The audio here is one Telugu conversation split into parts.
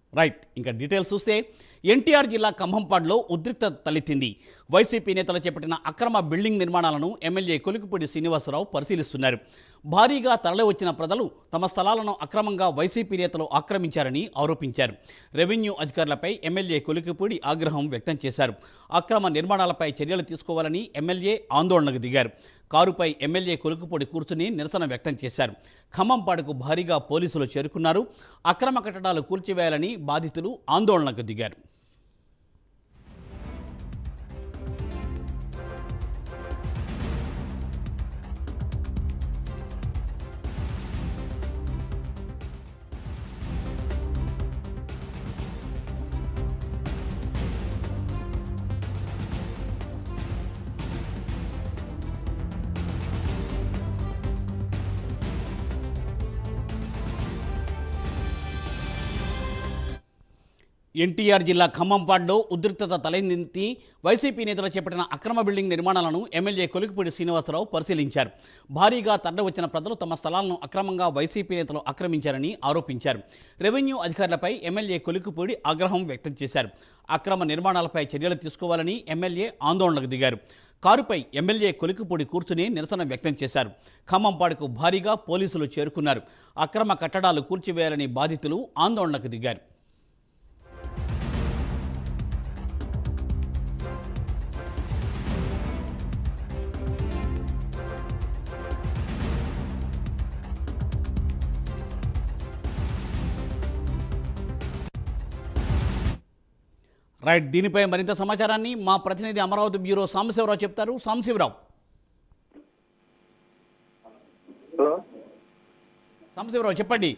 రైట్ ఇంకా డీటెయిల్స్ చూస్తే ఎన్టీఆర్ జిల్లా ఖమ్మంపాడులో ఉద్రిక్తత తలెత్తింది. వైసీపీ నేతలు చేపట్టిన అక్రమ బిల్డింగ్ నిర్మాణాలను ఎమ్మెల్యే కొలికిపూడి శ్రీనివాసరావు పరిశీలిస్తున్నారు. భారీగా తరలివచ్చిన ప్రజలు తమ స్థలాలను అక్రమంగా వైసీపీ నేతలు ఆక్రమించారని ఆరోపించారు. రెవెన్యూ అధికారులపై ఎమ్మెల్యే కొలికిపూడి ఆగ్రహం వ్యక్తం చేశారు. అక్రమ నిర్మాణాలపై చర్యలు తీసుకోవాలని ఎమ్మెల్యే ఆందోళనకు దిగారు. కారుపై ఎమ్మెల్యే కొలికిపూడి కూర్చుని నిరసన వ్యక్తం చేశారు. ఖమ్మంపాడుకు భారీగా పోలీసులు చేరుకున్నారు. అక్రమ కట్టడాలు కూల్చివేయాలని బాధితులు ఆందోళనకు దిగారు. ఎన్టీఆర్ జిల్లా ఖమ్మంపాడులో ఉద్రిక్తత తలెత్తి వైసీపీ నేతలు చేపట్టిన అక్రమ బిల్డింగ్ నిర్మాణాలను ఎమ్మెల్యే కొలికిపూడి శ్రీనివాసరావు పరిశీలించారు. భారీగా తరలివచ్చిన ప్రజలు తమ స్థలాలను అక్రమంగా వైసీపీ నేతలు ఆక్రమించారని ఆరోపించారు. రెవెన్యూ అధికారులపై ఎమ్మెల్యే కొలికిపూడి ఆగ్రహం వ్యక్తం చేశారు. అక్రమ నిర్మాణాలపై చర్యలు తీసుకోవాలని ఎమ్మెల్యే ఆందోళనకు దిగారు. కారుపై ఎమ్మెల్యే కొలికిపూడి కూర్చుని నిరసన వ్యక్తం చేశారు. ఖమ్మంపాడుకు భారీగా పోలీసులు చేరుకున్నారు. అక్రమ కట్టడాలు కూల్చివేయాలని బాధితులు ఆందోళనకు దిగారు. రైట్, దీనిపై మరింత సమాచారాన్ని మా ప్రతినిధి అమరావతి బ్యూరో సాంబశివరావు చెప్తారు. సాంబశివరావు చెప్పండి.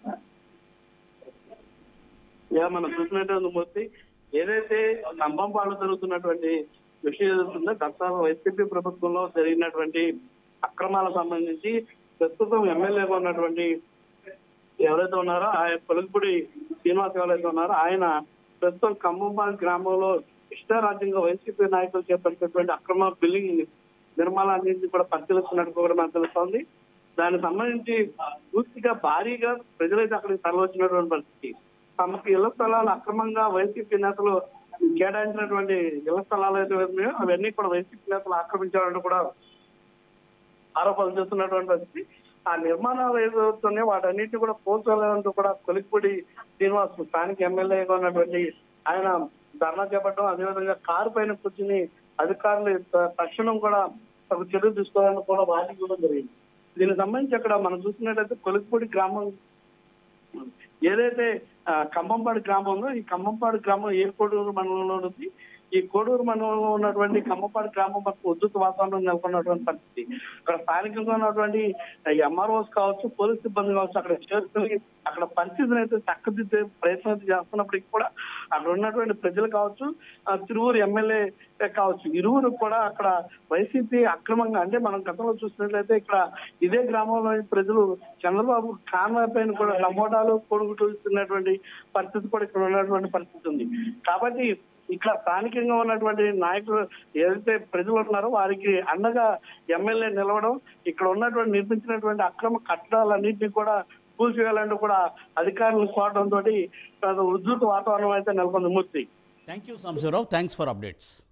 మనం చూసినటువంటి మూర్తి ఏదైతే ఖమ్మంపాడులో జరుగుతున్నటువంటి విషయం జరుగుతుందో గత వైసీపీ ప్రభుత్వంలో జరిగినటువంటి అక్రమాలకు సంబంధించి ప్రస్తుతం ఎమ్మెల్యేగా ఉన్నటువంటి ఎవరైతే ఉన్నారో ఆయన కొలికిపూడి శ్రీనివాస్ ఎవరైతే ఉన్నారో ఆయన ప్రస్తుతం ఖమ్మంపాడు గ్రామంలో ఇష్టారాజ్యంగా వైసీపీ నాయకులు చేపట్టినటువంటి అక్రమ బిల్డింగ్ నిర్మాణాలన్నింటినీ కూడా పరిశీలిస్తున్నట్టు కూడా మనకు తెలుస్తోంది. దానికి సంబంధించి పూర్తిగా భారీగా ప్రజలైతే అక్కడికి తరలివచ్చినటువంటి పరిస్థితి. తమకు ఇళ్ల స్థలాలు అక్రమంగా వైసీపీ నేతలు కేటాయించినటువంటి ఇళ్ల స్థలాలు అయితే ఉన్నాయో అవన్నీ కూడా వైసీపీ నేతలు ఆక్రమించారంటూ కూడా ఆరోపణలు చేస్తున్నటువంటి పరిస్థితి. ఆ నిర్మాణాలు ఏదవుతున్నాయో వాటన్నిటిని కూడా పోల్చాలంటూ కూడా కొలికిపూడి శ్రీనివాస్ స్థానిక ఎమ్మెల్యేగా ఉన్నటువంటి ఆయన ధర్నా చేపట్టడం, అదేవిధంగా కారు పైన కూర్చుని అధికారులు తక్షణం కూడా చర్యలు తీసుకోవాలని కూడా వారికి కూడా జరిగింది. దీనికి సంబంధించి అక్కడ మనం చూసినట్లయితే కొలికిపూడి గ్రామం ఏదైతే ఖమ్మంపాడు గ్రామం ఉందో ఈ ఖమ్మంపాడు గ్రామం ఏ కోడూరు మండలంలో ఉంది. ఈ కోడూరు మండలంలో ఉన్నటువంటి ఖమ్మంపాడు గ్రామం మనకు ఉద్రిక్త వాతావరణం నెలకొన్నటువంటి పరిస్థితి. అక్కడ స్థానికంగా ఉన్నటువంటి ఎంఆర్ఓస్ కావచ్చు, పోలీస్ సిబ్బంది కావచ్చు అక్కడ చేరుకుని అక్కడ పరిస్థితిని అయితే చక్కదిద్దే ప్రయత్నం అయితే చేస్తున్నప్పటికీ కూడా అక్కడ ఉన్నటువంటి ప్రజలు కావచ్చు, తిరువూరు ఎమ్మెల్యే కావచ్చు, ఇరువురు కూడా అక్కడ వైసీపీ అక్రమంగా అంటే మనం గతంలో చూసినట్లయితే ఇక్కడ ఇదే గ్రామంలో ప్రజలు చంద్రబాబు కాన్వాయ్ పైన కూడా టమోటాలు కొనుగోలుతున్నటువంటి పరిస్థితి కూడా ఇక్కడ ఉన్నటువంటి పరిస్థితి ఉంది. కాబట్టి ఇక్కడ స్థానికంగా ఉన్నటువంటి నాయకులు ఏదైతే ప్రజలు ఉన్నారో వారికి అండగా ఎమ్మెల్యే నిలవడం, ఇక్కడ ఉన్నటువంటి నిర్మించినటువంటి అక్రమ కట్టడాలన్నింటినీ కూడా కూల్చివేయాలంటూ కూడా అధికారులు కోరడంతో ఉద్రిక్త వాతావరణం అయితే నెలకొంది. Murthy. Thank you Sambasivarao, thanks for updates.